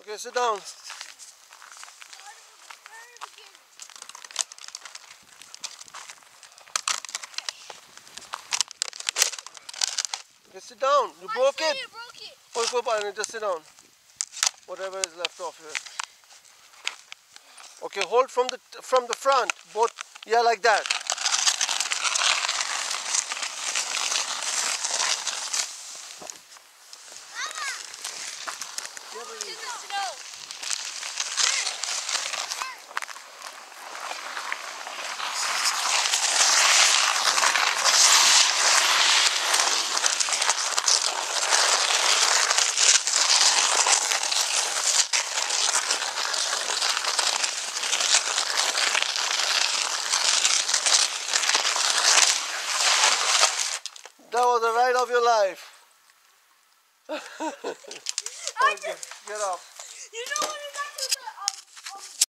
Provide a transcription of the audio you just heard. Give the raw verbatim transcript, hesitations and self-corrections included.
Okay, sit down. Okay, sit down. You broke it. You broke it. Oh, go by and just sit down. Whatever is left off here. Okay, hold from the from the front. Both. Yeah, like that. Yeah, but in the snow. That was the ride of your life. Okay, get up. You know what?